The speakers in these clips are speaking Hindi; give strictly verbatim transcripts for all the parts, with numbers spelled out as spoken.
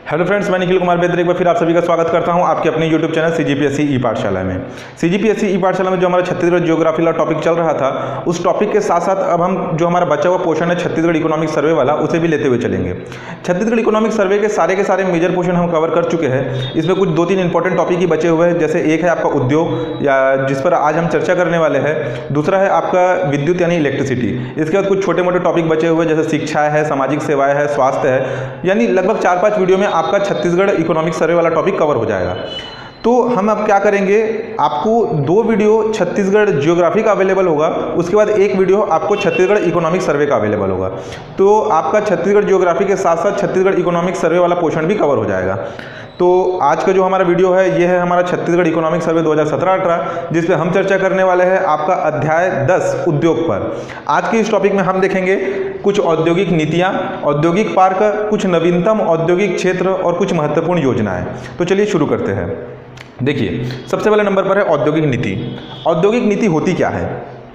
हेलो फ्रेंड्स, मैं निखिल कुमार बेदरे एक बार फिर आप सभी का स्वागत करता हूं आपके अपने यूट्यूब चैनल सीजीपीएससी ई पाठशाला में। सीजीपीएससी ई पाठशाला में जो हमारा छत्तीसगढ़ ज्योग्राफी वाला टॉपिक चल रहा था, उस टॉपिक के साथ साथ अब हम जो हमारा बचा हुआ पोर्शन है छत्तीसगढ़ इकोनॉमिक सर्वे वाला, उसे भी लेते हुए चलेंगे। छत्तीसगढ़ इकोनॉमिक सर्वे के सारे के सारे मेजर पोर्शन हम कवर कर चुके हैं। इसमें कुछ दो तीन इंपॉर्टेंट टॉपिक ही बचे हुए हैं, जैसे एक है आपका उद्योग, या जिस पर आज हम चर्चा करने वाले हैं। दूसरा है आपका विद्युत यानी इलेक्ट्रिसिटी। इसके बाद कुछ छोटे मोटे टॉपिक बचे हुए जैसे शिक्षा है, सामाजिक सेवाएं है, स्वास्थ्य है, यानी लगभग चार पाँच वीडियो में आपका छत्तीसगढ़ इकोनॉमिक सर्वे वाला टॉपिक कवर हो जाएगा। तो हम अब क्या करेंगे, आपको दो वीडियो छत्तीसगढ़ ज्योग्राफी का अवेलेबल होगा, उसके बाद एक वीडियो आपको छत्तीसगढ़ इकोनॉमिक सर्वे का अवेलेबल होगा। तो आपका छत्तीसगढ़ ज्योग्राफी के साथ साथ छत्तीसगढ़ इकोनॉमिक सर्वे वाला पोर्शन भी कवर हो जाएगा। तो आज का जो हमारा वीडियो है, ये है हमारा छत्तीसगढ़ इकोनॉमिक सर्वे दो हज़ार सत्रह अठारह, जिस पे हम चर्चा करने वाले हैं आपका अध्याय दस उद्योग पर। आज के इस टॉपिक में हम देखेंगे कुछ औद्योगिक नीतियां, औद्योगिक पार्क, कुछ नवीनतम औद्योगिक क्षेत्र और कुछ महत्वपूर्ण योजनाएं। तो चलिए शुरू करते हैं। देखिए, सबसे पहले नंबर पर है औद्योगिक नीति। औद्योगिक नीति होती क्या है?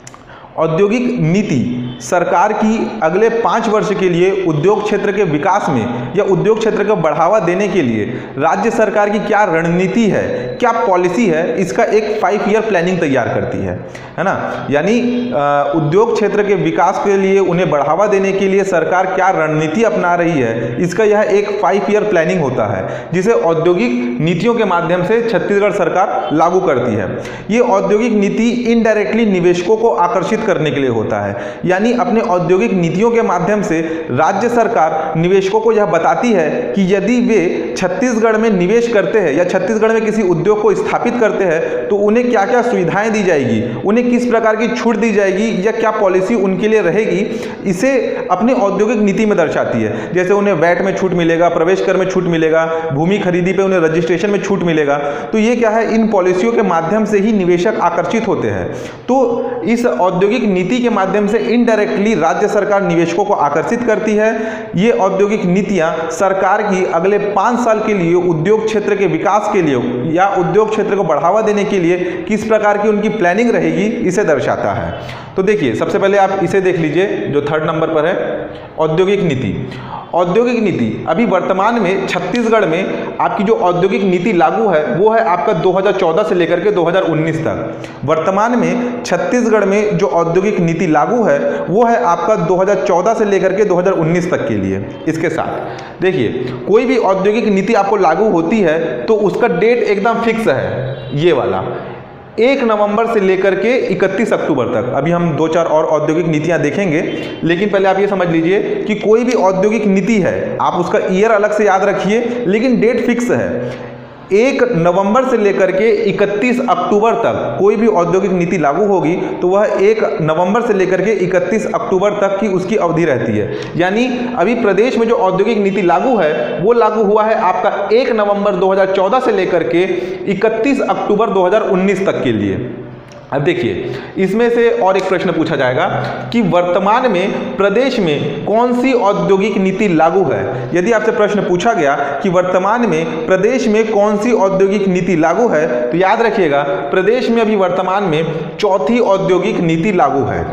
औद्योगिक नीति सरकार की अगले पाँच वर्ष के लिए उद्योग क्षेत्र के विकास में या उद्योग क्षेत्र को बढ़ावा देने के लिए राज्य सरकार की क्या रणनीति है, क्या पॉलिसी है, इसका एक फाइव ईयर प्लानिंग तैयार करती है, है ना। यानी उद्योग क्षेत्र के विकास के लिए उन्हें बढ़ावा देने के लिए सरकार क्या रणनीति अपना रही है, इसका यह एक फाइव ईयर प्लानिंग होता है, जिसे औद्योगिक नीतियों के माध्यम से छत्तीसगढ़ सरकार लागू करती है। ये औद्योगिक नीति इनडायरेक्टली निवेशकों को आकर्षित करने के लिए होता है। यानी अपने औद्योगिक नीतियों के माध्यम से राज्य सरकार निवेशकों को यह बताती है कि यदि वे छत्तीसगढ़ में निवेश करते हैं या छत्तीसगढ़ में किसी उद्योग को स्थापित करते हैं तो उन्हें क्या क्या सुविधाएं दी जाएगी, उन्हें किस प्रकार की छूट दी जाएगी या क्या पॉलिसी उनके लिए रहेगी, इसे अपनी औद्योगिक नीति में दर्शाती है। जैसे उन्हें वैट में छूट मिलेगा, प्रवेश कर में छूट मिलेगा, भूमि खरीदी पे उन्हें रजिस्ट्रेशन में छूट मिलेगा। तो ये क्या है, इन पॉलिसियों के माध्यम से ही निवेशक आकर्षित होते हैं। तो इस औद्योगिक नीति के माध्यम से इनडायरेक्टली राज्य सरकार निवेशकों को आकर्षित करती है। ये औद्योगिक नीतियां सरकार की अगले पाँच साल के लिए उद्योग क्षेत्र के विकास के लिए या उद्योग क्षेत्र को बढ़ावा देने के लिए किस प्रकार की उनकी प्लानिंग रहेगी, इसे दर्शाता है। तो देखिए, सबसे पहले आप इसे देख लीजिए जो थर्ड नंबर पर है, औद्योगिक नीति। औद्योगिक नीति अभी वर्तमान में छत्तीसगढ़ में आपकी जो औद्योगिक नीति लागू है वो है आपका दो हज़ार चौदह से लेकर के दो हज़ार उन्नीस तक। वर्तमान में छत्तीसगढ़ में जो औद्योगिक नीति लागू है वो है आपका दो हज़ार चौदह से लेकर के दो हज़ार उन्नीस तक के लिए। इसके साथ देखिए, कोई भी औद्योगिक नीति आपको लागू होती है तो उसका डेट एकदम फिक्स है, ये वाला एक नवंबर से लेकर के इकतीस अक्टूबर तक। अभी हम दो चार और औद्योगिक नीतियां देखेंगे, लेकिन पहले आप ये समझ लीजिए कि कोई भी औद्योगिक नीति है, आप उसका ईयर अलग से याद रखिए, लेकिन डेट फिक्स है। एक नवंबर से लेकर के इकतीस अक्टूबर तक कोई भी औद्योगिक नीति लागू होगी तो वह एक नवंबर से लेकर के इकतीस अक्टूबर तक की उसकी अवधि रहती है। यानी अभी प्रदेश में जो औद्योगिक नीति लागू है वो लागू हुआ है आपका एक नवंबर दो हज़ार चौदह से लेकर के इकतीस अक्टूबर दो हज़ार उन्नीस तक के लिए। अब देखिए, इसमें से और एक प्रश्न पूछा जाएगा कि वर्तमान में प्रदेश में कौन सी औद्योगिक नीति लागू है। यदि आपसे प्रश्न पूछा गया कि वर्तमान में प्रदेश में कौन सी औद्योगिक नीति लागू है, तो याद रखिएगा प्रदेश में अभी वर्तमान में चौथी औद्योगिक नीति लागू है।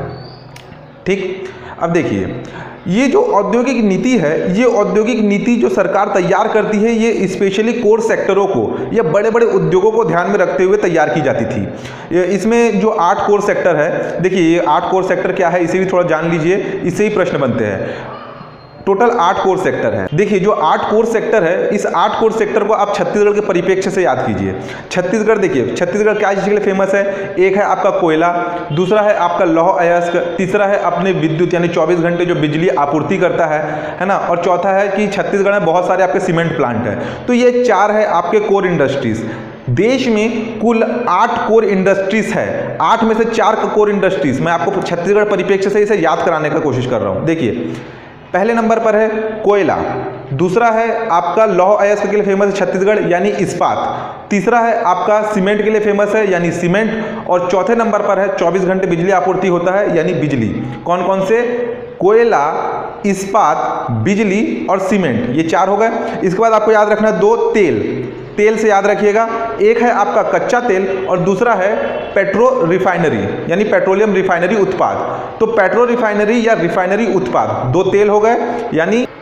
ठीक, अब देखिए, ये जो औद्योगिक नीति है, ये औद्योगिक नीति जो सरकार तैयार करती है, ये स्पेशली कोर सेक्टरों को या बड़े बड़े उद्योगों को ध्यान में रखते हुए तैयार की जाती थी। इसमें जो आठ कोर सेक्टर है, देखिए ये आठ कोर सेक्टर क्या है, इसे भी थोड़ा जान लीजिए, इससे ही प्रश्न बनते हैं। टोटल आठ कोर सेक्टर है। देखिए, जो आठ कोर सेक्टर है, इस आठ कोर सेक्टर को आप छत्तीसगढ़ के परिप्रेक्ष्य से याद कीजिए। छत्तीसगढ़ देखिए, छत्तीसगढ़ क्या चीज़ के लिए फेमस है? एक है आपका कोयला, दूसरा है आपका लौह अयस्क, तीसरा है अपने विद्युत यानी चौबीस घंटे जो बिजली आपूर्ति करता है, है ना, और चौथा है कि छत्तीसगढ़ में बहुत सारे आपके सीमेंट प्लांट है। तो ये चार है आपके कोर इंडस्ट्रीज। देश में कुल आठ कोर इंडस्ट्रीज है, आठ में से चार कोर इंडस्ट्रीज, मैं आपको छत्तीसगढ़ परिप्रेक्ष्य से इसे याद कराने का कोशिश कर रहा हूँ। देखिए, पहले नंबर पर है कोयला, दूसरा है आपका लौह अयस्क के लिए फेमस है छत्तीसगढ़ यानी इस्पात, तीसरा है आपका सीमेंट के लिए फेमस है यानी सीमेंट, और चौथे नंबर पर है चौबीस घंटे बिजली आपूर्ति होता है यानी बिजली। कौन कौन से? कोयला, इस्पात, बिजली और सीमेंट, ये चार हो गए। इसके बाद आपको याद रखना है दो तेल। तेल से याद रखिएगा, एक है आपका कच्चा तेल और दूसरा है पेट्रो रिफाइनरी यानी पेट्रोलियम रिफाइनरी उत्पाद। तो पेट्रो रिफाइनरी या रिफाइनरी उत्पाद दो तेल हो गए, यानी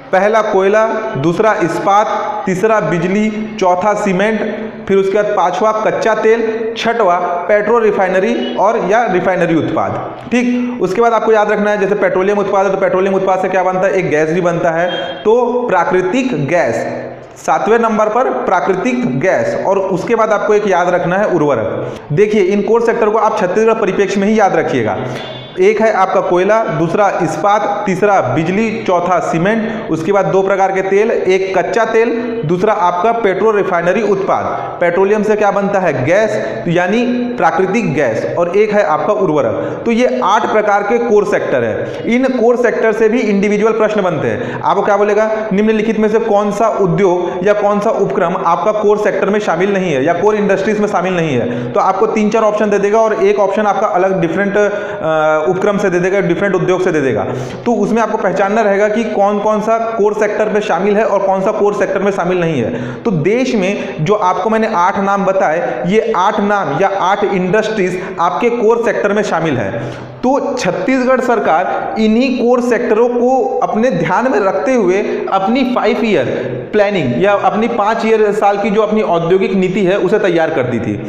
पहला कोयला, दूसरा इस्पात, तीसरा बिजली, चौथा सीमेंट, फिर उसके बाद पांचवा कच्चा तेल, छठवां पेट्रो रिफाइनरी और या रिफाइनरी उत्पाद। ठीक, उसके बाद आपको याद रखना है जैसे पेट्रोलियम उत्पाद है तो पेट्रोलियम उत्पाद से क्या बनता है, एक गैस भी बनता है, तो प्राकृतिक गैस सातवें नंबर पर प्राकृतिक गैस। और उसके बाद आपको एक याद रखना है उर्वरक। देखिए इन कोर सेक्टर को आप छत्तीसगढ़ परिप्रेक्ष्य में ही याद रखिएगा। एक है आपका कोयला, दूसरा इस्पात, तीसरा बिजली, चौथा सीमेंट, उसके बाद दो प्रकार के तेल, एक कच्चा तेल, दूसरा आपका पेट्रो रिफाइनरी उत्पाद। पेट्रोलियम से क्या बनता है, गैस, यानी प्राकृतिक गैस, और एक है आपका उर्वरक। तो ये आठ प्रकार के कोर सेक्टर है। इन कोर सेक्टर से भी इंडिविजुअल प्रश्न बनते हैं। आपको क्या बोलेगा, निम्नलिखित में से कौन सा उद्योग या कौन सा उपक्रम आपका कोर सेक्टर में शामिल नहीं है या कोर इंडस्ट्रीज में शामिल नहीं है, तो आपको तीन चार ऑप्शन दे देगा और एक ऑप्शन आपका अलग डिफरेंट उपक्रम से दे देगा, डिफरेंट उद्योग से दे देगा। तो उसमें आपको पहचानना रहेगा कि कौन कौन सा कोर सेक्टर में शामिल है और कौन सा कोर सेक्टर में शामिल नहीं है। तो देश में जो आपको मैंने आठ नाम बताए, ये आठ नाम या आठ इंडस्ट्रीज आपके कोर सेक्टर में शामिल है। तो छत्तीसगढ़ सरकार इन्हीं कोर सेक्टरों को अपने ध्यान में रखते हुए अपनी फाइव ईयर प्लानिंग या अपनी पाँच ईयर साल की जो अपनी औद्योगिक नीति है उसे तैयार करती थी।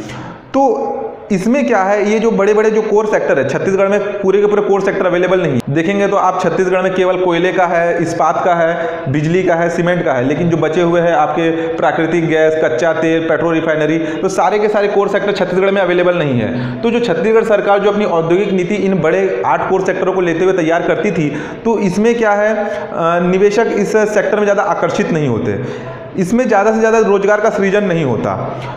तो इसमें क्या है, ये जो बड़े बड़े जो कोर सेक्टर है छत्तीसगढ़ में, पूरे के पूरे कोर सेक्टर अवेलेबल नहीं देखेंगे तो आप छत्तीसगढ़ में केवल कोयले का है, इस्पात का है, बिजली का है, सीमेंट का है, लेकिन जो बचे हुए हैं आपके प्राकृतिक गैस, कच्चा तेल, पेट्रो रिफाइनरी, तो सारे के सारे कोर सेक्टर छत्तीसगढ़ में अवेलेबल नहीं है। तो जो छत्तीसगढ़ सरकार जो अपनी औद्योगिक नीति इन बड़े आठ कोर सेक्टरों को लेते हुए तैयार करती थी, तो इसमें क्या है, निवेशक इस सेक्टर में ज़्यादा आकर्षित नहीं होते, इसमें ज़्यादा से ज़्यादा रोजगार का सृजन नहीं होता।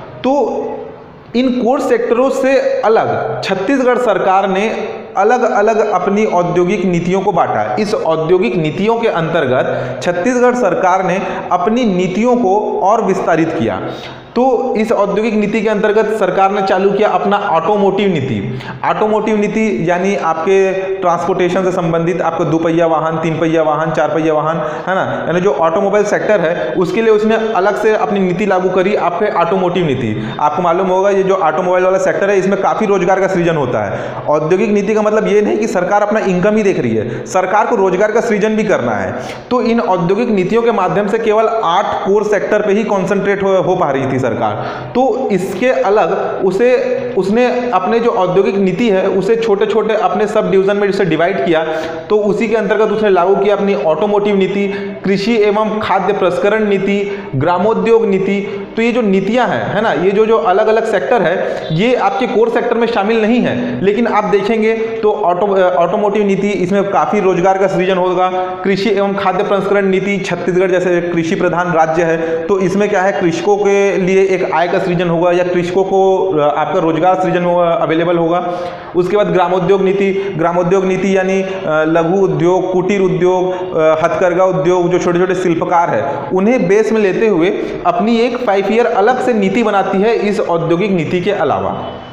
तो इन कोर सेक्टरों से अलग छत्तीसगढ़ सरकार ने अलग अलग अपनी औद्योगिक नीतियों को बांटा। इस औद्योगिक नीतियों के अंतर्गत छत्तीसगढ़ सरकार ने अपनी नीतियों को और विस्तारित किया। तो इस औद्योगिक नीति के अंतर्गत सरकार ने चालू किया अपना ऑटोमोटिव नीति। ऑटोमोटिव नीति यानी आपके ट्रांसपोर्टेशन से संबंधित आपका दोपहिया वाहन, तीन पहिया वाहन, चार पहिया वाहन, है ना, यानी जो ऑटोमोबाइल सेक्टर है उसके लिए उसने अलग से अपनी नीति लागू करी, आपके ऑटोमोटिव नीति। आपको मालूम होगा ये जो ऑटोमोबाइल वाला सेक्टर है इसमें काफ़ी रोजगार का सृजन होता है। औद्योगिक नीति का मतलब ये नहीं कि सरकार अपना इनकम ही देख रही है, सरकार को रोजगार का सृजन भी करना है। तो इन औद्योगिक नीतियों के माध्यम से केवल आठ कोर सेक्टर पर ही कॉन्सेंट्रेट हो, हो पा रही थी सरकार। तो इसके अलग उसे उसने अपने जो औद्योगिक नीति है उसे छोटे छोटे अपने सब डिवीजन में जिसे डिवाइड किया, तो उसी के अंतर्गत उसने लागू किया अपनी ऑटोमोटिव नीति, कृषि एवं खाद्य प्रसंस्करण नीति, ग्रामोद्योग नीति। तो ये जो नीतियां हैं, है ना, ये जो जो अलग अलग सेक्टर है ये आपके कोर सेक्टर में शामिल नहीं है, लेकिन आप देखेंगे तो ऑटो ऑटोमोटिव नीति इसमें काफी रोजगार का सृजन होगा। कृषि एवं खाद्य प्रसंस्करण नीति, छत्तीसगढ़ जैसे कृषि प्रधान राज्य है तो इसमें क्या है, कृषकों के लिए एक आय का सृजन होगा या कृषकों को आपका रोजगार सृजन अवेलेबल होगा। उसके बाद ग्रामोद्योग नीति, ग्रामोद्योग नीति यानी लघु उद्योग, कुटीर उद्योग, हथकरघा उद्योग, जो छोटे छोटे शिल्पकार है उन्हें बेस में लेते हुए अपनी एक फाइव ईयर अलग से नीति बनाती है इस औद्योगिक नीति के अलावा।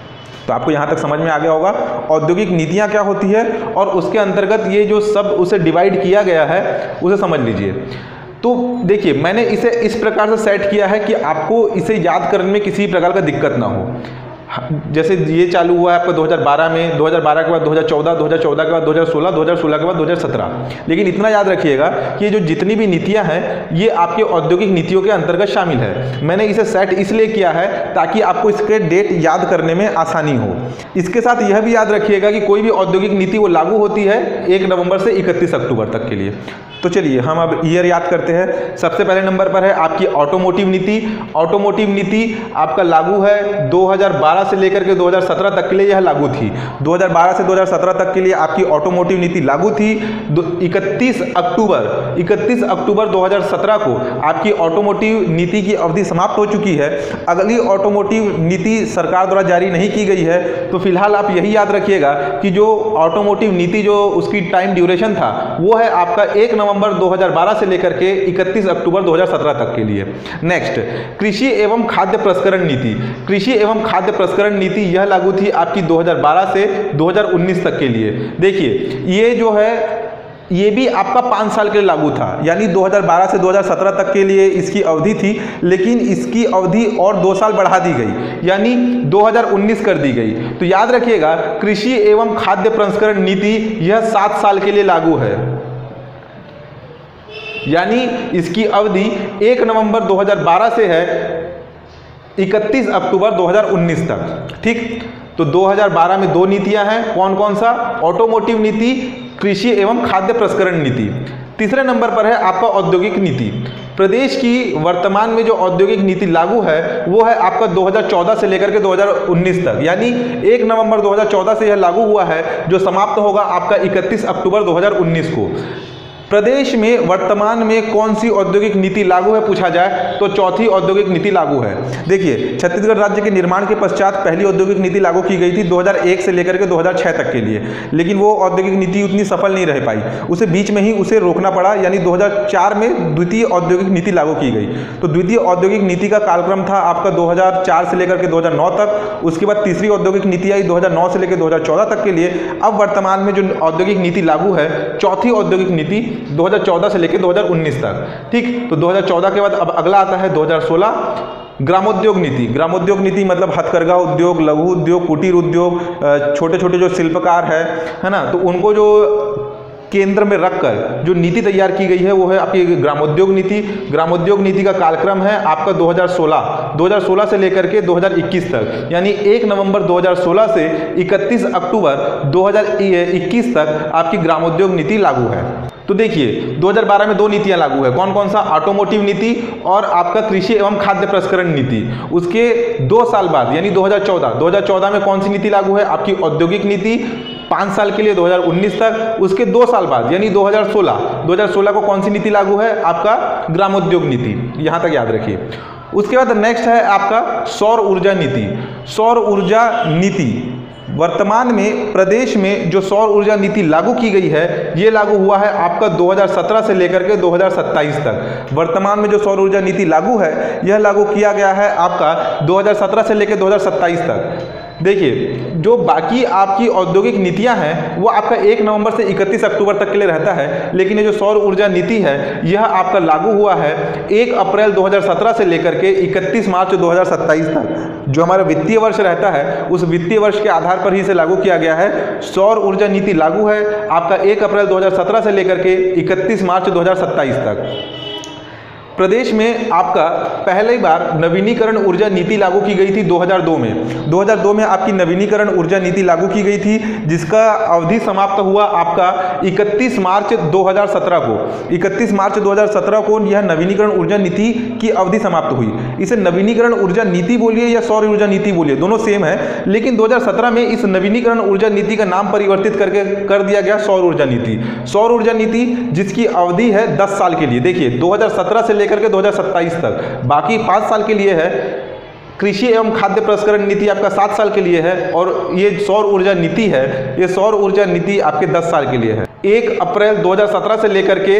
तो आपको यहाँ तक समझ में आ गया होगा औद्योगिक नीतियाँ क्या होती है और उसके अंतर्गत ये जो सब उसे डिवाइड किया गया है उसे समझ लीजिए। तो देखिए मैंने इसे इस प्रकार से सेट किया है कि आपको इसे याद करने में किसी प्रकार का दिक्कत ना हो। जैसे ये चालू हुआ है आपका दो हज़ार बारह में, दो हज़ार बारह के बाद दो हज़ार चौदह, दो हज़ार चौदह के बाद दो हज़ार सोलह, दो हज़ार सोलह के बाद दो हज़ार सत्रह। लेकिन इतना याद रखिएगा कि ये जो जितनी भी नीतियां हैं ये आपके औद्योगिक नीतियों के अंतर्गत शामिल है। मैंने इसे सेट इसलिए किया है ताकि आपको इसके डेट याद करने में आसानी हो। इसके साथ यह भी याद रखिएगा कि कोई भी औद्योगिक नीति वो लागू होती है एक नवंबर से इकतीस अक्टूबर तक के लिए। तो चलिए हम अब ईयर याद करते हैं। सबसे पहले नंबर पर है आपकी ऑटोमोटिव नीति। ऑटोमोटिव नीति आपका लागू है दो हज़ार बारह से लेकर के दो हज़ार सत्रह तक के लिए यह लागू थी। दो हज़ार बारह से दो हज़ार सत्रह तक के लिए आपकी ऑटोमोटिव नीति लागू थी। इकतीस अक्टूबर इकतीस अक्टूबर दो हज़ार सत्रह को आपकी ऑटोमोटिव नीति की अवधि समाप्त हो चुकी है। अगली ऑटोमोटिव नीति सरकार द्वारा जारी नहीं की गई है। तो फिलहाल आप यही याद रखिएगा कि जो ऑटोमोटिव नीति जो उसकी टाइम ड्यूरेशन था वो है आपका एक नवंबर दो हज़ार बारह से लेकर के इकतीस अक्टूबर दो हज़ार सत्रह तक के लिए। नेक्स्ट, कृषि एवं खाद्य प्रसंस्करण नीति। कृषि एवं खाद्य प्रसंस्करण नीति यह लागू थी आपकी दो हज़ार बारह से दो हज़ार उन्नीस तक के लिए। देखिए ये जो है ये भी आपका पाँच साल के लिए लागू था, यानी दो हज़ार बारह से दो हज़ार सत्रह तक के लिए इसकी अवधि थी, लेकिन इसकी अवधि और दो साल बढ़ा दी गई, यानी दो हज़ार उन्नीस कर दी गई। तो याद रखिएगा कृषि एवं खाद्य प्रसंस्करण नीति यह सात साल के लिए लागू है। यानी इसकी अवधि एक नवंबर दो हज़ार बारह से है इकतीस अक्टूबर दो हज़ार उन्नीस तक। ठीक, तो दो हज़ार बारह में दो नीतियां हैं, कौन कौन सा? ऑटोमोटिव नीति, कृषि एवं खाद्य प्रसंस्करण नीति। तीसरे नंबर पर है आपका औद्योगिक नीति। प्रदेश की वर्तमान में जो औद्योगिक नीति लागू है वो है आपका दो हज़ार चौदह से लेकर के दो हज़ार उन्नीस तक, यानी एक नवंबर दो हज़ार चौदह से यह लागू हुआ है, जो समाप्त होगा आपका इकतीस अक्टूबर दो हज़ार उन्नीस को। प्रदेश में वर्तमान में कौन सी औद्योगिक नीति लागू है पूछा जाए तो चौथी औद्योगिक नीति लागू है। देखिए, छत्तीसगढ़ राज्य के निर्माण के पश्चात पहली औद्योगिक नीति लागू की गई थी दो हज़ार एक से लेकर के दो हज़ार छह तक के लिए, लेकिन वो औद्योगिक नीति उतनी सफल नहीं रह पाई, उसे बीच में ही उसे रोकना पड़ा, यानी दो हज़ार चार में द्वितीय औद्योगिक नीति लागू की गई। तो द्वितीय औद्योगिक नीति का कालक्रम था आपका दो हज़ार चार से लेकर के दो हज़ार नौ तक। उसके बाद तीसरी औद्योगिक नीति आई दो हज़ार नौ से लेकर दो हज़ार चौदह तक के लिए। अब वर्तमान में जो औद्योगिक नीति लागू है, चौथी औद्योगिक नीति दो हज़ार चौदह से लेकर दो हज़ार उन्नीस तक। ठीक, तो दो हज़ार चौदह के बाद अब अगला आता है दो हज़ार सोलह ग्रामोद्योग नीति। ग्रामोद्योग नीति मतलब हथकरघा उद्योग, लघु उद्योग, कुटीर उद्योग, छोटे छोटे जो शिल्पकार है है ना, तो उनको जो केंद्र में रखकर जो नीति तैयार की गई है वो है आपकी ग्रामोद्योग नीति। ग्रामोद्योग नीति का कालक्रम है आपका दो हज़ार सोलह दो हज़ार सोलह से लेकर के दो हज़ार इक्कीस तक, यानी एक नवंबर दो हज़ार सोलह से इकतीस अक्टूबर दो हज़ार इक्कीस तक आपकी ग्रामोद्योग नीति लागू है। तो देखिए, दो हज़ार बारह में दो नीतियां लागू है, कौन कौन सा? ऑटोमोटिव नीति और आपका कृषि एवं खाद्य प्रसंस्करण नीति। उसके दो साल बाद यानी दो हज़ार चौदह दो हज़ार चौदह में कौन सी नीति लागू है? आपकी औद्योगिक नीति, पाँच साल के लिए दो हज़ार उन्नीस तक। उसके दो साल बाद यानी दो हज़ार सोलह दो हज़ार सोलह को कौन सी नीति लागू है? आपका ग्रामोद्योग नीति, यहाँ तक याद रखिए। उसके बाद नेक्स्ट है आपका सौर ऊर्जा नीति। सौर ऊर्जा नीति वर्तमान में प्रदेश में जो सौर ऊर्जा नीति लागू की गई है ये लागू हुआ है आपका दो हज़ार सत्रह से लेकर के दो हज़ार सत्ताईस तक। वर्तमान में जो सौर ऊर्जा नीति लागू है यह लागू किया गया है आपका दो हज़ार सत्रह से लेकर दो हज़ार सत्ताईस तक। देखिए, जो बाकी आपकी औद्योगिक नीतियां हैं वो आपका एक नवंबर से इकतीस अक्टूबर तक के लिए रहता है, लेकिन ये जो सौर ऊर्जा नीति है यह आपका लागू हुआ है एक अप्रैल दो हज़ार सत्रह से लेकर के इकतीस मार्च दो हज़ार सत्ताईस तक। जो हमारा वित्तीय वर्ष रहता है उस वित्तीय वर्ष के आधार पर ही इसे लागू किया गया है। सौर ऊर्जा नीति लागू है आपका एक अप्रैल दो हज़ार सत्रह से लेकर के इकतीस मार्च दो हज़ार सत्ताईस तक। प्रदेश में आपका पहली बार नवीनीकरण ऊर्जा नीति लागू की गई थी दो हज़ार दो में। दो हज़ार दो में आपकी नवीनीकरण ऊर्जा नीति लागू की गई थी, जिसका अवधि समाप्त हुआ आपका इकतीस मार्च दो हज़ार सत्रह को। इकतीस मार्च दो हज़ार सत्रह को यह नवीनीकरण ऊर्जा नीति की अवधि समाप्त हुई। इसे नवीनीकरण ऊर्जा नीति बोलिए या सौर ऊर्जा नीति बोलिए, दोनों सेम है, लेकिन दो हज़ार सत्रह में इस नवीनीकरण ऊर्जा नीति का नाम परिवर्तित करके कर दिया गया सौर ऊर्जा नीति। सौर ऊर्जा नीति जिसकी अवधि है दस साल के लिए। देखिए, दो हज़ार सत्रह से लेकर के दो हज़ार सत्ताईस तक, बाकी पाँच साल के लिए है। कृषि एवं खाद्य प्रसंस्करण नीति आपका सात साल के लिए है, और ये सौर ऊर्जा नीति है, ये सौर ऊर्जा नीति आपके दस साल के लिए है, एक अप्रैल दो हज़ार सत्रह से लेकर के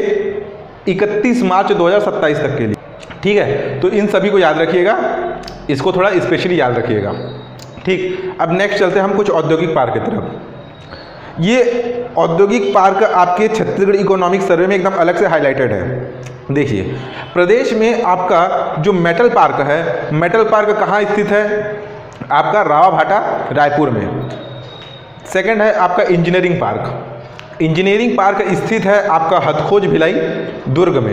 इकतीस मार्च दो हज़ार सत्ताईस तक के लिए। ठीक है, तो इन सभी को याद रखिएगा, इसको थोड़ा स्पेशली याद रखिएगा। ठीक, अब नेक्स्ट चलते हैं हम कुछ औद्योगिक पार्क की तरफ। ये औद्योगिक पार्क आपके छत्तीसगढ़ इकोनॉमिक सर्वे में एकदम अलग से हाईलाइटेड है। देखिए, प्रदेश में आपका जो मेटल पार्क है, मेटल पार्क कहाँ स्थित है? आपका रावाभाटा रायपुर में। सेकंड है आपका इंजीनियरिंग पार्क। इंजीनियरिंग पार्क स्थित है आपका हथखोज भिलाई दुर्ग में।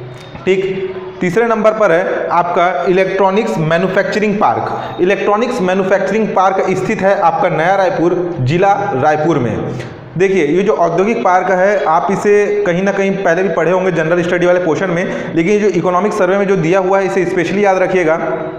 ठीक, तीसरे नंबर पर है आपका electronics manufacturing park. Electronics manufacturing park स्थित है आपका नया रायपुर, जिला रायपुर में। देखिए, ये जो औद्योगिक पार्क है आप इसे कहीं ना कहीं पहले भी पढ़े होंगे जनरल स्टडी वाले पोर्शन में, लेकिन ये जो इकोनॉमिक सर्वे में जो दिया हुआ है इसे स्पेशली याद रखिएगा।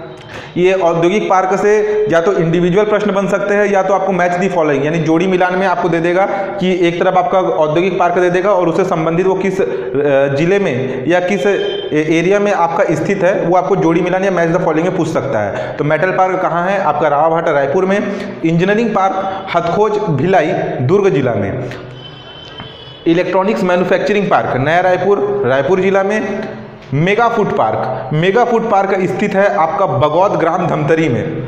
ये औद्योगिक पार्क से या तो इंडिविजुअल प्रश्न बन सकते हैं या तो आपको मैच दी फॉलोइंग, यानी जोड़ी मिलान में आपको दे देगा कि एक तरफ आपका औद्योगिक पार्क दे देगा और उससे संबंधित वो किस जिले में या किस एरिया में आपका स्थित है वो आपको जोड़ी मिलान या मैच द फॉलोइंग में पूछ सकता है। तो मेटल पार्क कहाँ है? आपका रावाभाटा रायपुर में। इंजीनियरिंग पार्क हथखोज भिलाई दुर्ग जिला में। इलेक्ट्रॉनिक्स मैन्युफैक्चरिंग पार्क नया रायपुर रायपुर जिला में। Mega food park mega food park स्थित है आपका बगौद ग्राम धमतरी में,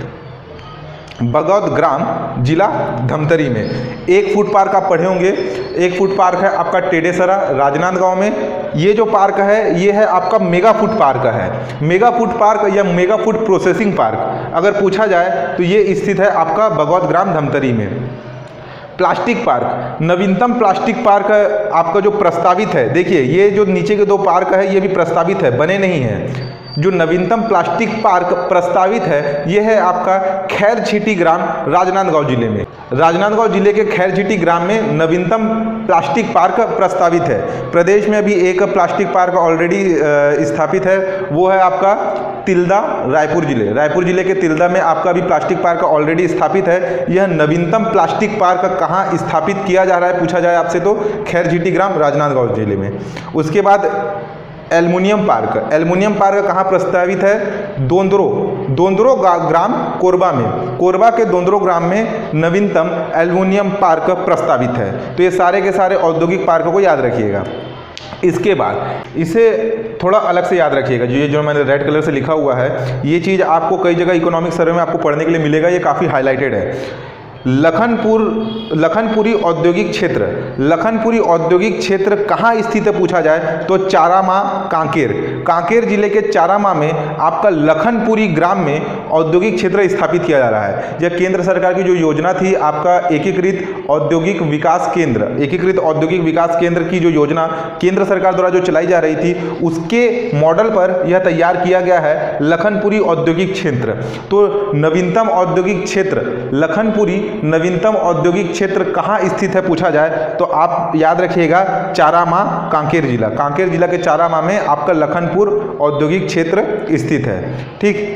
बगौद ग्राम जिला धमतरी में। एक फूड पार्क आप पढ़े होंगे, एक फूड पार्क है आपका टेडेसरा राजनांदगांव में। ये जो पार्क है ये है आपका मेगा फूड पार्क है। मेगा फूड पार्क या मेगा फूड प्रोसेसिंग पार्क अगर पूछा जाए तो ये स्थित है आपका बगौद ग्राम धमतरी में। प्लास्टिक पार्क, नवीनतम प्लास्टिक पार्क आपका जो प्रस्तावित है, देखिए ये जो नीचे के दो पार्क है ये भी प्रस्तावित है, बने नहीं हैं। जो नवीनतम प्लास्टिक पार्क प्रस्तावित है ये है आपका खैरछीटी ग्राम राजनांदगांव जिले में। राजनांदगांव जिले के खैरछीटी ग्राम में नवीनतम प्लास्टिक पार्क प्रस्तावित है। प्रदेश में अभी एक प्लास्टिक पार्क ऑलरेडी स्थापित है, वो है आपका तिल्दा, रायपुर जिले। रायपुर जिले के तिल्दा में आपका अभी प्लास्टिक पार्क ऑलरेडी स्थापित है। यह नवीनतम प्लास्टिक पार्क कहाँ स्थापित किया जा रहा है पूछा जाए आपसे तो खैरछीटी ग्राम राजनांदगांव जिले में। उसके बाद एल्युमिनियम पार्क, एल्युमिनियम पार्क कहाँ प्रस्तावित है? दोंदरो, दोंदरो ग्राम कोरबा में। कोरबा के दोंदरो ग्राम में नवीनतम एल्युमिनियम पार्क प्रस्तावित है। तो ये सारे के सारे औद्योगिक पार्कों को याद रखिएगा। इसके बाद इसे थोड़ा अलग से याद रखिएगा, जो ये जो मैंने रेड कलर से लिखा हुआ है ये चीज़ आपको कई जगह इकोनॉमिक सर्वे में आपको पढ़ने के लिए मिलेगा, ये काफ़ी हाईलाइटेड है। लखनपुर, लखनपुरी औद्योगिक क्षेत्र, लखनपुरी औद्योगिक क्षेत्र कहाँ स्थित है पूछा जाए तो चारामा, कांकेर। कांकेर जिले के चारामा में आपका लखनपुरी ग्राम में औद्योगिक क्षेत्र स्थापित किया जा रहा है। यह केंद्र सरकार की जो योजना थी आपका एकीकृत औद्योगिक विकास केंद्र, एकीकृत औद्योगिक विकास केंद्र की जो योजना केंद्र सरकार द्वारा जो चलाई जा रही थी उसके मॉडल पर यह तैयार किया गया है लखनपुरी औद्योगिक क्षेत्र। तो नवीनतम औद्योगिक क्षेत्र लखनपुरी नवीनतम औद्योगिक क्षेत्र कहाँ स्थित है पूछा जाए तो आप याद रखिएगा चारामा, कांकेर जिला। कांकेर जिला के चारामा में आपका लखनपुर औद्योगिक क्षेत्र स्थित है। ठीक,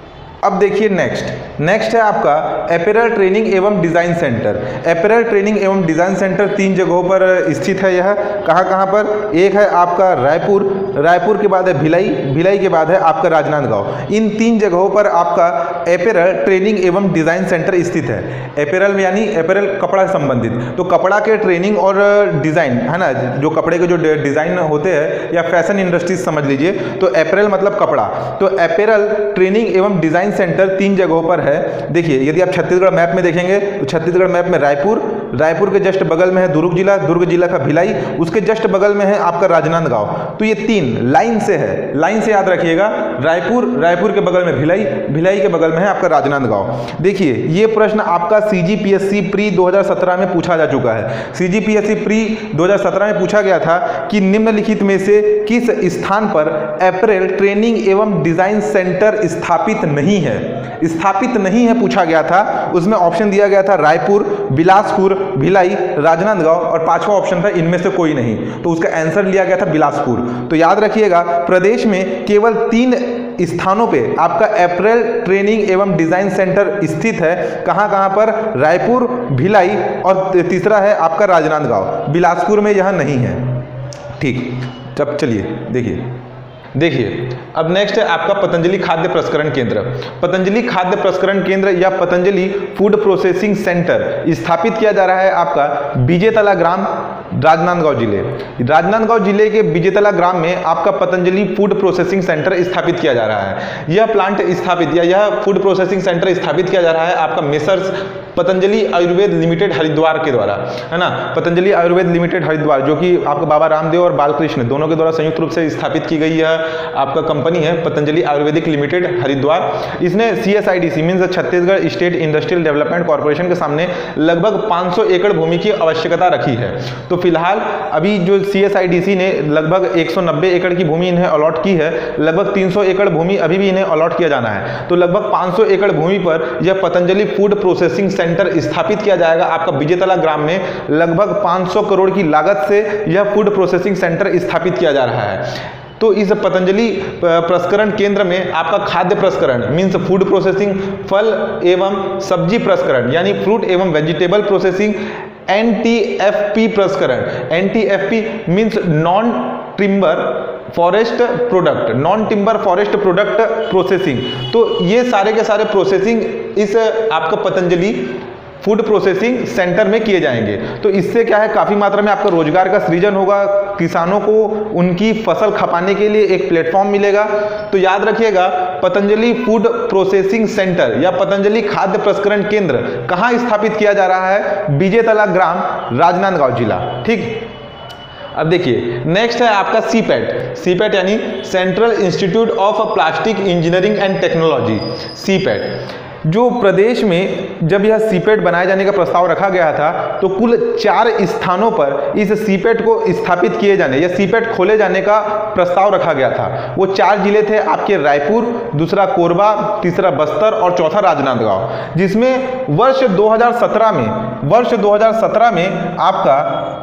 अब देखिए नेक्स्ट नेक्स्ट है आपका अपैरल ट्रेनिंग एवं डिज़ाइन सेंटर। अपैरल ट्रेनिंग एवं डिज़ाइन सेंटर तीन जगहों पर स्थित है। यह कहाँ कहाँ पर? एक है आपका रायपुर, रायपुर के बाद है भिलाई, भिलाई के बाद है आपका राजनांदगांव। इन तीन जगहों पर आपका अपैरल ट्रेनिंग एवं डिज़ाइन सेंटर स्थित है। अपैरल यानी अपैरल कपड़ा से संबंधित, तो कपड़ा के ट्रेनिंग और डिज़ाइन है ना, जो कपड़े के जो डिज़ाइन होते हैं या फैशन इंडस्ट्रीज समझ लीजिए, तो अपैरल मतलब कपड़ा। तो अपैरल ट्रेनिंग एवं डिज़ाइन सेंटर तीन जगहों पर है। देखिए यदि आप छत्तीसगढ़ मैप में देखेंगे तो छत्तीसगढ़ मैप में रायपुर, रायपुर के जस्ट बगल में है दुर्ग जिला, दुर्ग जिला का भिलाई, उसके जस्ट बगल में है आपका राजनांदगांव। तो ये तीन लाइन से है, लाइन से याद रखिएगा। रायपुर, रायपुर के बगल में भिलाई, भिलाई के बगल में है आपका राजनांदगांव। देखिए ये प्रश्न आपका सीजीपीएससी प्री दो हज़ार सत्रह में पूछा जा चुका है। सीजीपीएससी प्री दो हज़ार सत्रह में पूछा गया था कि निम्नलिखित में से किस स्थान पर अपैरल ट्रेनिंग एवं डिजाइन सेंटर स्थापित नहीं है? स्थापित नहीं है पूछा गया था। उसमें ऑप्शन दिया गया था रायपुर, बिलासपुर, भिलाई, राजनांदगांव और पांचवा ऑप्शन था इनमें से कोई नहीं। तो उसका आंसर लिया गया था बिलासपुर। तो याद रखिएगा प्रदेश में केवल तीन स्थानों पे आपका अपैरल ट्रेनिंग एवं डिजाइन सेंटर स्थित है। कहां कहां पर? रायपुर, भिलाई और तीसरा है आपका राजनांदगांव। बिलासपुर में यह नहीं है। ठीक, जब चलिए देखिए देखिए अब नेक्स्ट है आपका पतंजलि खाद्य प्रसंस्करण केंद्र। पतंजलि खाद्य प्रसंस्करण केंद्र या पतंजलि फूड प्रोसेसिंग सेंटर स्थापित किया जा रहा है आपका विजेतला ग्राम, राजनांदगांव जिले। राजनांदगांव जिले के विजेतला ग्राम में आपका पतंजलि फूड प्रोसेसिंग सेंटर स्थापित किया जा रहा है। यह प्लांट स्थापित या यह फूड प्रोसेसिंग सेंटर स्थापित किया जा रहा है आपका मेसर्स पतंजलि आयुर्वेद लिमिटेड हरिद्वार के द्वारा, है ना। पतंजलि आयुर्वेद लिमिटेड हरिद्वार जो कि आपका बाबा रामदेव और बालकृष्ण दोनों के द्वारा संयुक्त रूप से स्थापित की गई है आपका कंपनी है पतंजलि आयुर्वेदिक लिमिटेड हरिद्वार। इसने CSIDC means Chhattisgarh state industrial development corporation के सामने लगभग पाँच सौ एकड़ भूमि की आवश्यकता रखी है। तो फिलहाल अभी जो सीएसआईडीसी ने लगभग एक सौ नब्बे एकड़ की भूमि इन्हें अलॉट की है, लगभग तीन सौ एकड़ भूमि अभी भी इन्हें अलॉट किया जाना है। तो लगभग पाँच सौ एकड़ भूमि पर यह पतंजलि फूड प्रोसेसिंग सेंटर स्थापित किया जाएगा आपका विजेतला ग्राम में। लगभग पाँच सौ करोड़ की लागत से यह फूड प्रोसेसिंग सेंटर स्थापित किया जा रहा है। तो इस पतंजलि प्रसंस्करण केंद्र में आपका खाद्य प्रसंस्करण मीन्स फूड प्रोसेसिंग, फल एवं सब्जी प्रसंस्करण यानी फ्रूट एवं वेजिटेबल प्रोसेसिंग, एनटीएफपी प्रसंस्करण, NTFP means non timber forest product, non timber forest product processing. तो ये सारे के सारे प्रोसेसिंग इस आपका पतंजलि फूड प्रोसेसिंग सेंटर में किए जाएंगे। तो इससे क्या है, काफ़ी मात्रा में आपका रोजगार का सृजन होगा, किसानों को उनकी फसल खपाने के लिए एक प्लेटफॉर्म मिलेगा। तो याद रखिएगा पतंजलि फूड प्रोसेसिंग सेंटर या पतंजलि खाद्य प्रसंस्करण केंद्र कहाँ स्थापित किया जा रहा है? विजेतला ग्राम, राजनांदगांव जिला। ठीक, अब देखिए नेक्स्ट है आपका सीपैट। सीपैट यानी central institute of plastic engineering and technology, CIPET. जो प्रदेश में जब यह सीपेट बनाए जाने का प्रस्ताव रखा गया था तो कुल चार स्थानों पर इस सीपेट को स्थापित किए जाने या सीपेट खोले जाने का प्रस्ताव रखा गया था। वो चार जिले थे आपके रायपुर, दूसरा कोरबा, तीसरा बस्तर और चौथा राजनांदगांव, जिसमें वर्ष दो हज़ार सत्रह में वर्ष दो हज़ार सत्रह में आपका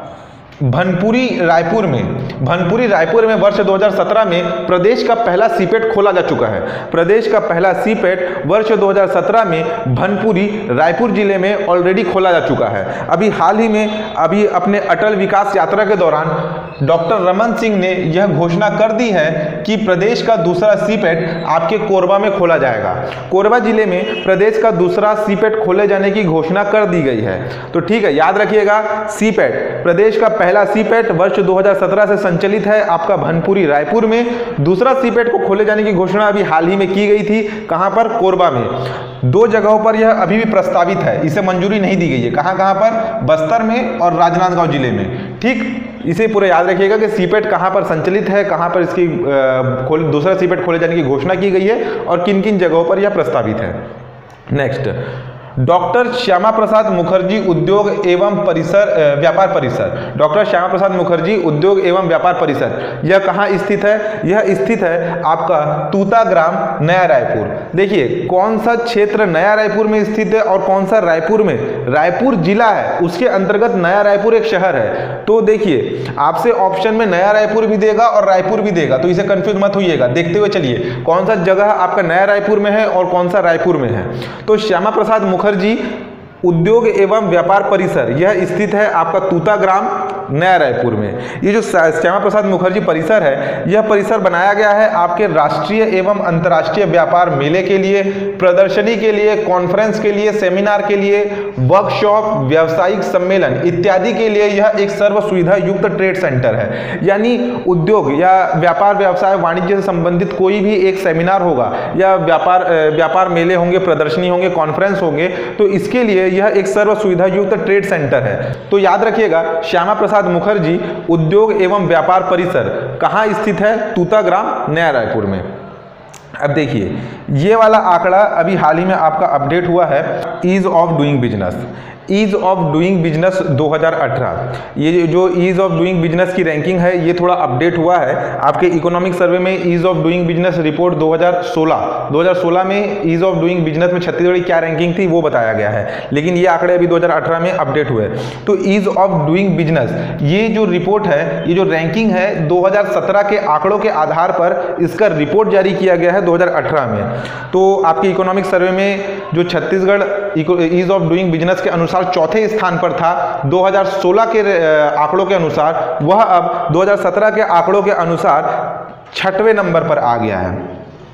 भनपुरी रायपुर में भनपुरी रायपुर में वर्ष दो हज़ार सत्रह में प्रदेश का पहला सीपेट खोला जा चुका है। प्रदेश का पहला सीपेट वर्ष दो हज़ार सत्रह में भनपुरी रायपुर जिले में ऑलरेडी खोला जा चुका है। अभी हाल ही में अभी अपने अटल विकास यात्रा के दौरान डॉक्टर रमन सिंह ने यह घोषणा कर दी है कि प्रदेश का दूसरा सीपेट आपके कोरबा में खोला जाएगा। कोरबा जिले में प्रदेश का दूसरा सीपेट खोले जाने की घोषणा कर दी गई है। तो ठीक है, याद रखिएगा, सीपेट प्रदेश का पहला सीपेट वर्ष दो हज़ार सत्रह से संचालित है आपका भनपुरी रायपुर में। दूसरा सीपेट को खोले जाने की घोषणा अभी हाल ही में की गई थी। कहां पर? कोरबा में। दो जगहों पर यह अभी भी प्रस्तावित है, इसे मंजूरी नहीं दी गई है। कहां कहां पर? बस्तर में और राजनांदगांव जिले में। ठीक, इसे पूरा याद रखिएगा कि सीपेट कहां पर संचालित है, कहां पर इसकी खोल दूसरा सीपेट खोले जाने की घोषणा की गई है और किन किन जगहों पर यह प्रस्तावित है। नेक्स्ट, डॉक्टर श्यामा प्रसाद मुखर्जी उद्योग एवं परिसर व्यापार परिसर डॉक्टर श्यामा प्रसाद मुखर्जी उद्योग एवं व्यापार परिसर यह कहाँ स्थित है? यह स्थित है आपका तूताग्राम, नया रायपुर। देखिए कौन सा क्षेत्र नया रायपुर में स्थित है और कौन सा रायपुर में? रायपुर जिला है, उसके अंतर्गत नया रायपुर एक शहर है। तो देखिए आपसे ऑप्शन में नया रायपुर भी देगा और रायपुर भी देगा, तो इसे कंफ्यूज मत होइएगा। देखते हुए चलिए कौन सा जगह आपका नया रायपुर में है और कौन सा रायपुर में है। तो श्यामा प्रसाद मुखर्जी उद्योग एवं व्यापार परिसर यह स्थित है आपका तूताग्राम, नया रायपुर में। ये जो श्यामा प्रसाद मुखर्जी परिसर है, यह परिसर बनाया गया है आपके राष्ट्रीय एवं अंतर्राष्ट्रीय व्यापार मेले के लिए, प्रदर्शनी के लिए, कॉन्फ्रेंस के लिए, सेमिनार के लिए, वर्कशॉप, व्यावसायिक सम्मेलन इत्यादि के लिए यह एक सर्व सुविधा युक्त ट्रेड सेंटर है। यानी उद्योग या व्यापार, व्यवसाय, वाणिज्य से संबंधित कोई भी एक सेमिनार होगा या व्यापार व्यापार मेले होंगे, प्रदर्शनी होंगे, कॉन्फ्रेंस होंगे, तो इसके लिए यह एक सर्व सुविधा युक्त ट्रेड सेंटर है। तो याद रखिएगा श्यामा प्रसाद मुखर्जी उद्योग एवं व्यापार परिसर कहाँ स्थित है? तूताग्राम, नया रायपुर में। अब देखिए ये वाला आंकड़ा अभी हाल ही में आपका अपडेट हुआ है, ease of doing business ease of doing business दो हज़ार अठारह। ये जो ईज ऑफ डूइंग बिजनेस की रैंकिंग है ये थोड़ा अपडेट हुआ है आपके इकोनॉमिक सर्वे में। Ease of doing business report दो हज़ार सोलह में ईज ऑफ डूइंग बिजनेस में छत्तीसगढ़ की क्या रैंकिंग थी वो बताया गया है, लेकिन ये आंकड़े अभी दो हज़ार अठारह में अपडेट हुए। तो ईज ऑफ डूइंग बिजनेस ये जो रिपोर्ट है, ये जो रैंकिंग है दो हज़ार सत्रह के आंकड़ों के आधार पर इसका रिपोर्ट जारी किया गया है दो हज़ार अठारह में। तो आपके इकोनॉमिक सर्वे में जो Chhattisgarh ease of doing business के अनुसार चौथे स्थान पर था दो हज़ार सोलह के आंकड़ों के अनुसार, वह अब दो हज़ार सत्रह के आंकड़ों के अनुसार छठवें नंबर पर आ गया है।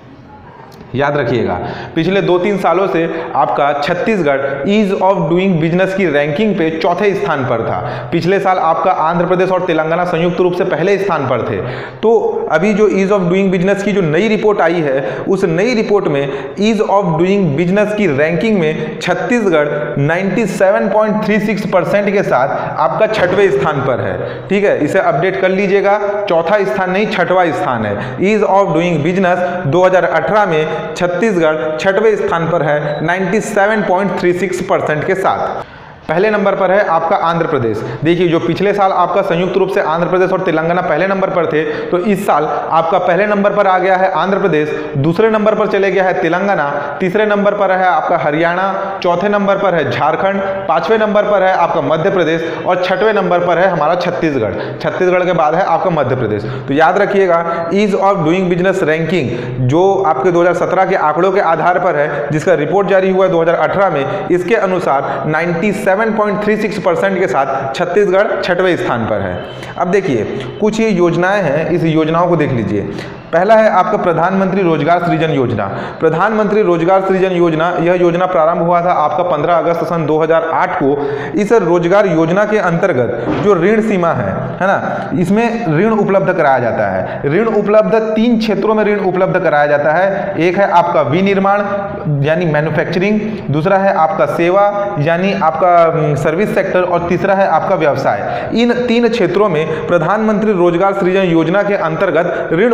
याद रखिएगा पिछले दो तीन सालों से आपका Chhattisgarh ease of doing business की रैंकिंग पे चौथे स्थान पर था। पिछले साल आपका आंध्र प्रदेश और तेलंगाना संयुक्त रूप से पहले स्थान पर थे। तो अभी जो ईज ऑफ डूइंग बिजनेस की जो नई रिपोर्ट आई है, उस नई रिपोर्ट में ईज ऑफ डूइंग बिजनेस की रैंकिंग में छत्तीसगढ़ सत्तानवे पॉइंट तीन छह परसेंट के साथ आपका छठवें स्थान पर है। ठीक है, इसे अपडेट कर लीजिएगा, चौथा स्थान नहीं छठवां स्थान है। ईज ऑफ डूइंग बिजनेस दो हज़ार अठारह में छत्तीसगढ़ छठवें स्थान पर है सत्तानवे पॉइंट तीन छह परसेंट के साथ। पहले नंबर पर है आपका आंध्र प्रदेश। देखिए जो पिछले साल आपका संयुक्त रूप से आंध्र प्रदेश और तेलंगाना पहले नंबर पर थे, तो इस साल आपका पहले नंबर पर आ गया है आंध्र प्रदेश, दूसरे नंबर पर चले गया है तेलंगाना, तीसरे नंबर पर है आपका हरियाणा, चौथे नंबर पर है झारखंड, पांचवें नंबर पर है आपका मध्य प्रदेश और छठवें नंबर पर है हमारा छत्तीसगढ़। छत्तीसगढ़ के बाद है आपका मध्य प्रदेश। तो याद रखिएगा ease of doing business ranking जो आपके दो हज़ार सत्रह के आंकड़ों के आधार पर है, जिसका रिपोर्ट जारी हुआ है दो हज़ार अठारह में, इसके अनुसार सत्तानवे पॉइंट तीन छह परसेंट के साथ छत्तीसगढ़ छठवें स्थान पर है। अब देखिए कुछ ये योजनाएं हैं, इस योजनाओं को देख लीजिए। पहला है आपका प्रधानमंत्री रोजगार सृजन योजना। प्रधानमंत्री रोजगार सृजन योजना, यह योजना प्रारंभ हुआ था आपका पंद्रह अगस्त सन दो हज़ार आठ को। इस रोजगार योजना के अंतर्गत जो ऋण सीमा है है ना, इसमें ऋण उपलब्ध कराया जाता है। ऋण उपलब्ध तीन क्षेत्रों में ऋण उपलब्ध कराया जाता है। एक है आपका विनिर्माण यानी मैन्युफैक्चरिंग, दूसरा है आपका सेवा यानी आपका सर्विस सेक्टर और तीसरा है आपका व्यवसाय। इन तीन क्षेत्रों में प्रधानमंत्री रोजगार सृजन योजना के अंतर्गत ऋण उपलब्ध कराया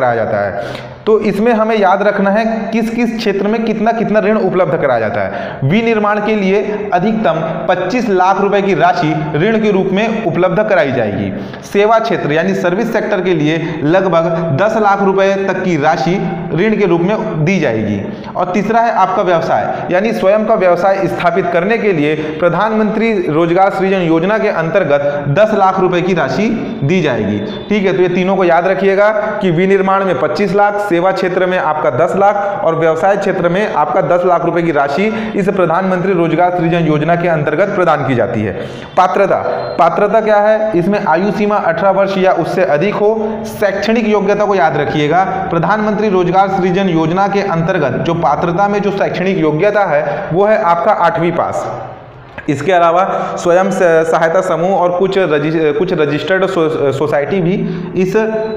कराया जाता है। तो इसमें हमें याद रखना है किस किस क्षेत्र में कितना कितना ऋण उपलब्ध कराया जाता है। विनिर्माण के लिए अधिकतम पच्चीस लाख रुपए की राशि ऋण के रूप में उपलब्ध कराई जाएगी। सेवा क्षेत्र यानी सर्विस सेक्टर के लिए लगभग दस लाख रुपए तक की राशि ऋण के रूप में दी जाएगी। और तीसरा है आपका व्यवसाय यानी स्वयं का व्यवसाय स्थापित करने के लिए प्रधानमंत्री रोजगार सृजन योजना के अंतर्गत दस लाख रुपए की राशि दी जाएगी। ठीक है, तो ये तीनों को याद रखिएगा कि विनिर्माण में पच्चीस लाख, सेवा क्षेत्र में आपका दस लाख और व्यवसाय क्षेत्र में आपका दस लाख रुपए की राशि इस प्रधानमंत्री रोजगार सृजन योजना के अंतर्गत प्रदान की जाती है। पात्रता पात्रता क्या है? इसमें आयु सीमा अठारह वर्ष या उससे अधिक हो। शैक्षणिक योग्यता को याद रखिएगा, प्रधानमंत्री रोजगार सृजन योजना के अंतर्गत जो पात्रता में जो शैक्षणिक योग्यता है वो है आपका आठवीं पास। इसके अलावा स्वयं सहायता समूह और कुछ रजि, कुछ रजिस्टर्ड सो, सोसाइटी भी इस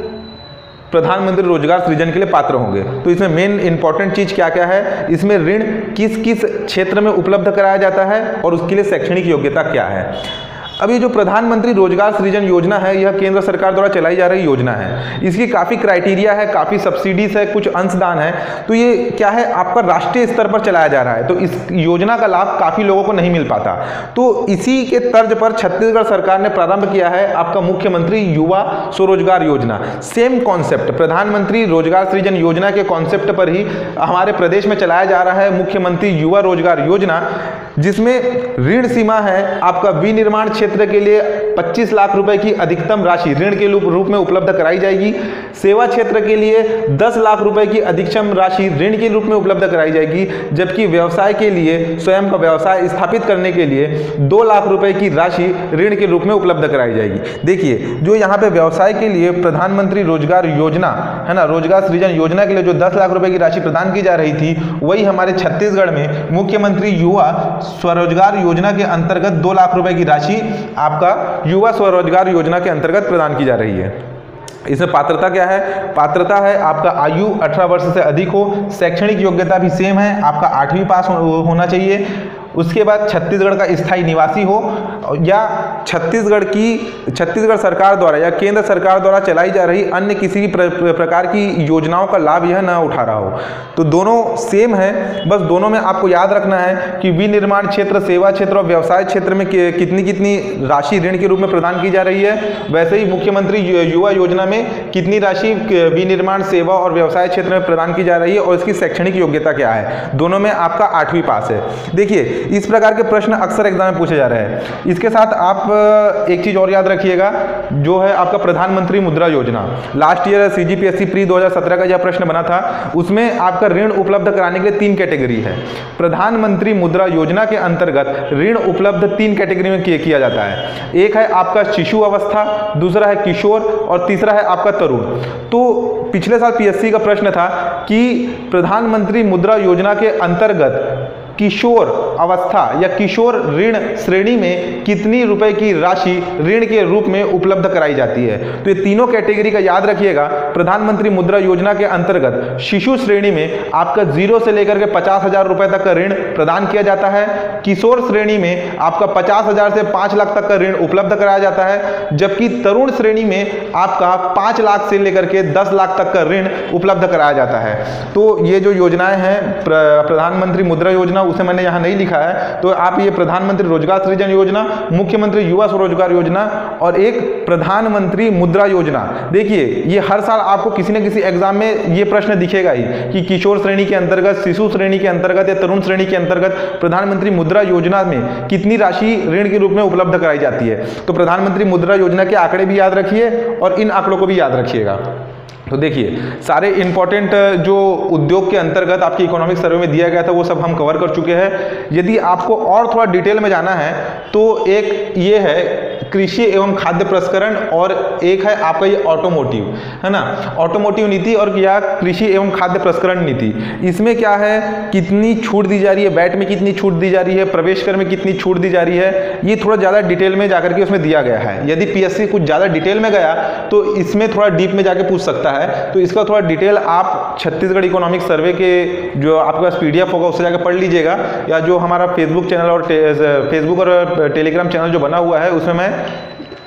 प्रधानमंत्री रोजगार सृजन के लिए पात्र होंगे। तो इसमें मेन इंपॉर्टेंट चीज क्या क्या है, इसमें ऋण किस किस क्षेत्र में उपलब्ध कराया जाता है और उसके लिए शैक्षणिक योग्यता क्या है। अब ये जो प्रधानमंत्री रोजगार सृजन योजना है यह केंद्र सरकार द्वारा चलाई जा रही योजना है। इसकी काफ़ी क्राइटेरिया है, काफ़ी सब्सिडीज है, कुछ अंशदान है। तो ये क्या है, आपका राष्ट्रीय स्तर पर चलाया जा रहा है, तो इस योजना का लाभ काफ़ी लोगों को नहीं मिल पाता। तो इसी के तर्ज पर छत्तीसगढ़ सरकार ने प्रारंभ किया है आपका मुख्यमंत्री युवा स्वरोजगार योजना। सेम कॉन्सेप्ट प्रधानमंत्री रोजगार सृजन योजना के कॉन्सेप्ट पर ही हमारे प्रदेश में चलाया जा रहा है मुख्यमंत्री युवा रोजगार योजना, जिसमें ऋण सीमा है आपका विनिर्माण क्षेत्र के लिए पच्चीस लाख रुपए की अधिकतम राशि ऋण के रूप में उपलब्ध कराई जाएगी। सेवा क्षेत्र के लिए दस लाख रुपए की अधिकतम राशि ऋण के रूप में उपलब्ध कराई जाएगी, जबकि व्यवसाय के लिए स्वयं का व्यवसाय स्थापित करने के लिए दो लाख रुपए की राशि ऋण के रूप में उपलब्ध कराई जाएगी। देखिए, जो यहाँ पे व्यवसाय के लिए प्रधानमंत्री रोजगार योजना है ना, रोजगार सृजन योजना के लिए जो दस लाख रुपए की राशि प्रदान की जा रही थी, वही हमारे छत्तीसगढ़ में मुख्यमंत्री युवा स्वरोजगार योजना के अंतर्गत दो लाख रुपए की राशि आपका युवा स्वरोजगार योजना के अंतर्गत प्रदान की जा रही है। इसमें पात्रता क्या है? पात्रता है आपका आयु अठारह वर्ष से अधिक हो। शैक्षणिक योग्यता भी सेम है, आपका आठवीं पास हो, होना चाहिए। उसके बाद छत्तीसगढ़ का स्थायी निवासी हो या छत्तीसगढ़ की छत्तीसगढ़ सरकार द्वारा या केंद्र सरकार द्वारा चलाई जा रही अन्य किसी भी प्र, प्र, प्रकार की योजनाओं का लाभ यह न उठा रहा हो। तो दोनों सेम है, बस दोनों में आपको याद रखना है कि विनिर्माण क्षेत्र, सेवा क्षेत्र और व्यवसाय क्षेत्र में कि, कितनी कितनी राशि ऋण के रूप में प्रदान की जा रही है। वैसे ही मुख्यमंत्री युवा योजना में कितनी राशि विनिर्माण, सेवा और व्यवसाय क्षेत्र में प्रदान की जा रही है और इसकी शैक्षणिक योग्यता क्या है। दोनों में आपका आठवीं पास है। देखिए, इस प्रकार के प्रश्न अक्सर एग्जाम में पूछे जा रहे हैं। इसके साथ आप एक चीज और याद रखिएगा, जो है आपका प्रधानमंत्री मुद्रा योजना। लास्ट ईयर सीजीपीएससी प्री दो हज़ार सत्रह का यह प्रश्न बना था, उसमें आपका ऋण उपलब्ध कराने के लिए तीन कैटेगरी है। प्रधानमंत्री मुद्रा योजना के अंतर्गत ऋण उपलब्ध तीन कैटेगरी में किया जाता है। एक है आपका शिशु अवस्था, दूसरा है किशोर और तीसरा है आपका तरुण। तो पिछले साल पीएससी का प्रश्न था कि प्रधानमंत्री मुद्रा योजना के अंतर्गत किशोर अवस्था या किशोर ऋण श्रेणी में कितनी रुपए की राशि ऋण के रूप में उपलब्ध कराई जाती है। तो ये तीनों कैटेगरी का याद रखिएगा। प्रधानमंत्री मुद्रा योजना के अंतर्गत शिशु श्रेणी में आपका जीरो से लेकर के पचास हजार रुपए तक का ऋण प्रदान किया जाता है। किशोर श्रेणी में आपका पचास हजार से पांच लाख तक का ऋण उपलब्ध कराया जाता है, जबकि तरुण श्रेणी में आपका पांच लाख से लेकर के दस लाख तक का ऋण उपलब्ध कराया जाता है। तो ये जो योजनाएं हैं प्रधानमंत्री मुद्रा योजना, उसे मैंने यहां नहीं लिखा है, तो आप ये प्रधानमंत्री रोजगार सृजन योजना, मुख्यमंत्री युवा स्वरोजगार योजना और एक प्रधानमंत्री मुद्रा योजना। देखिए, ये हर साल आपको किसी न किसी एग्जाम में ये प्रश्न दिखेगा ही कि किशोर श्रेणी के अंतर्गत, शिशु श्रेणी के अंतर्गत या तरुण श्रेणी के अंतर्गत प्रधानमंत्री मुद्रा योजना में कितनी राशि ऋण के रूप में उपलब्ध कराई जाती है। तो प्रधानमंत्री मुद्रा योजना के आंकड़े भी याद रखिए और इन आंकड़ों को भी याद रखिएगा। तो देखिए, सारे इंपॉर्टेंट जो उद्योग के अंतर्गत आपकी इकोनॉमिक सर्वे में दिया गया था वो सब हम कवर कर चुके हैं। यदि आपको और थोड़ा डिटेल में जाना है तो एक ये है कृषि एवं खाद्य प्रसंस्करण और एक है आपका ये ऑटोमोटिव, है ना, ऑटोमोटिव नीति और या कृषि एवं खाद्य प्रसंस्करण नीति। इसमें क्या है, कितनी छूट दी जा रही है, वैट में कितनी छूट दी जा रही है, प्रवेश कर में कितनी छूट दी जा रही है, ये थोड़ा ज़्यादा डिटेल में जाकर के उसमें दिया गया है। यदि पीएससी कुछ ज़्यादा डिटेल में गया तो इसमें थोड़ा डीप में जाके पूछ सकता है। तो इसका थोड़ा डिटेल आप छत्तीसगढ़ इकोनॉमिक सर्वे के जो आपके पास पीडीएफ होगा उससे जाकर पढ़ लीजिएगा, या जो हमारा फेसबुक चैनल और फेसबुक और टेलीग्राम चैनल जो बना हुआ है उसमें मैं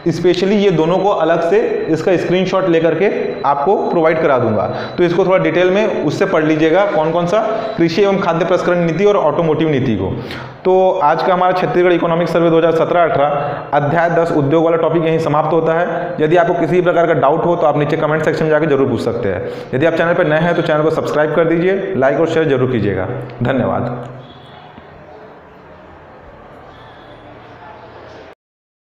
स्पेशली ये दोनों को अलग से इसका स्क्रीनशॉट लेकर के आपको प्रोवाइड करा दूंगा। तो इसको थोड़ा डिटेल में उससे पढ़ लीजिएगा, कौन कौन सा कृषि एवं खाद्य प्रसंस्करण नीति और ऑटोमोटिव नीति को। तो आज का हमारा छत्तीसगढ़ इकोनॉमिक सर्वे दो हज़ार सत्रह अठारह अध्याय दस उद्योग वाला टॉपिक यहीं समाप्त होता है। यदि आपको किसी प्रकार का डाउट हो तो आप नीचे कमेंट सेक्शन में जाकर जरूर पूछ सकते हैं। यदि आप चैनल पर नए हैं तो चैनल को सब्सक्राइब कर दीजिए, लाइक और शेयर जरूर कीजिएगा। धन्यवाद।